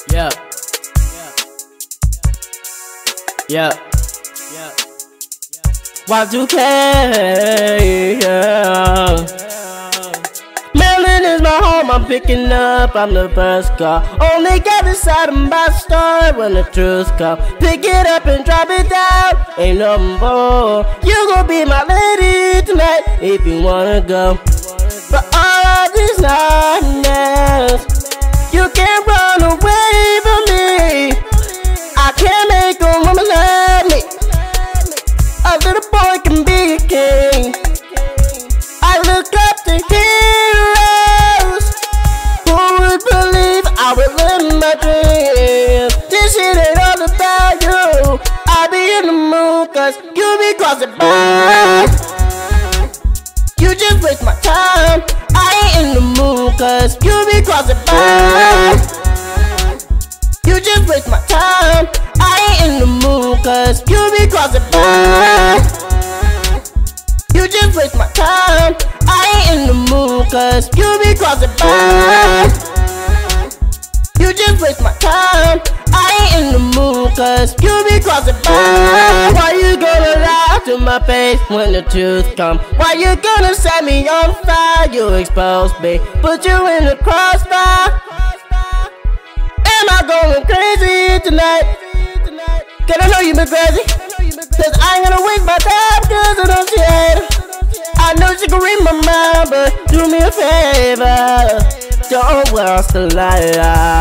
Yeah. Yeah. Y2K, yeah. Maryland is my home, I'm picking up, I'm the first call. Only get inside of my story when the truth comes. Pick it up and drop it down, ain't nothing more. You gon' be my lady tonight if you wanna go. But all of these nightmares, you can't run away from me. I can't make a woman love me. A little boy can be a king. I look up to heroes. Who would believe I would live my dreams? This shit ain't all about you. I be in the mood cause you be crossing by. You just waste my time. I ain't in the mood cause you be crossing by. You just waste my time. I ain't in the mood cause you be crossing by. You just waste my time. I ain't in the mood cause you be crossing by. You just waste my time. I ain't in the mood cause you be crossing by. Why you gonna lie to my face when the truth comes? Why you gonna set me on fire? You expose me, put you in the crossfire. Am I going crazy tonight? Cause I know you been crazy. Cause I ain't gonna waste my time cause I know she hate her. I know she can read my mind, but do me a favor, don't cross the line.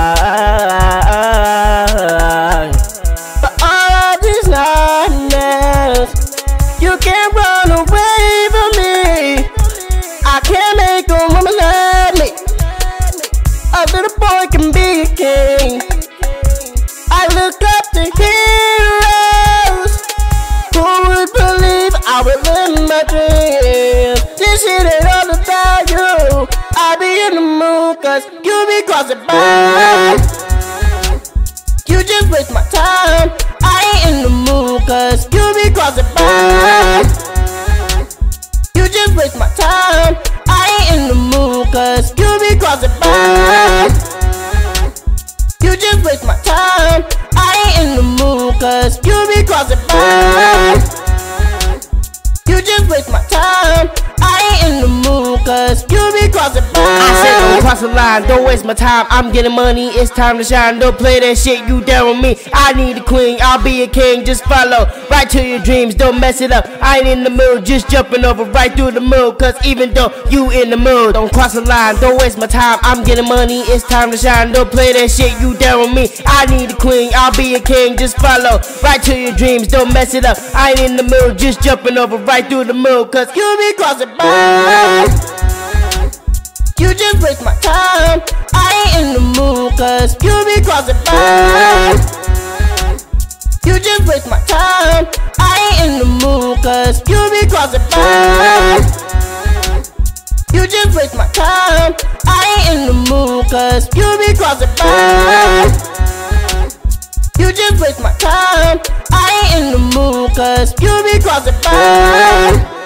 But all of these nightmares, you can't run away from me. I can't make a woman love me. A little boy can be a king. I look up to heroes. Who would believe I would live my dreams? This shit ain't all about you. I be in the mood cause you be crossing by. You just waste my time. I ain't in the mood cause you be crossing by. You just waste my time. I ain't in the mood cause you be crossing by. You just waste my time. I ain't in the mood cause you be crossing by. You just waste my time. I ain't in the mood cause you be crossing by. I said don't cross the line, don't waste my time. I'm getting money, it's time to shine. Don't play that shit, you down with me. I need a queen, I'll be a king. Just follow right to your dreams, don't mess it up. I ain't in the mood, just jumping over right through the mood. Cause even though you in the mood, don't cross the line, don't waste my time. I'm getting money, it's time to shine. Don't play that shit, you down with me. I need a queen, I'll be a king. Just follow right to your dreams, don't mess it up. I ain't in the mood, just jumping over right through the mood. Cause you be crossing by. You just waste my time. I ain't in the mood cause you be crossing by. You just waste my time. I ain't in the mood cause you be crossing by. You just waste my time. I ain't in the mood cause you be crossing by. You just waste my time. I ain't in the mood cause you be crossing by.